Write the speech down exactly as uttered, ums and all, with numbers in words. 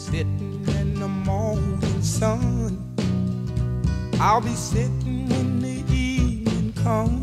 sitting in the morning sun. I'll be sitting when the evening comes.